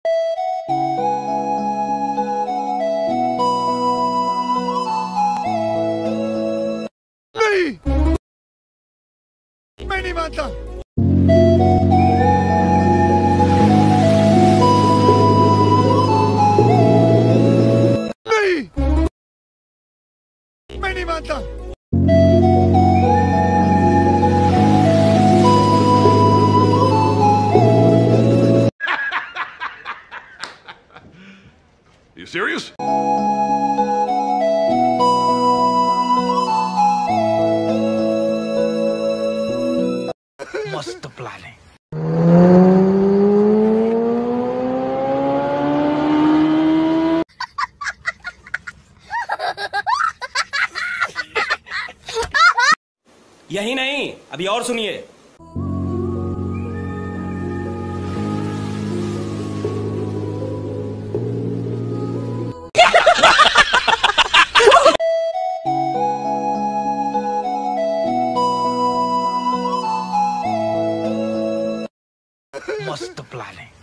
नहीं, मैं नहीं मानता। नहीं, मैं नहीं मानता। You serious? मस्त प्लान है। यही नहीं, अभी और सुनिए। मस्त प्लान है।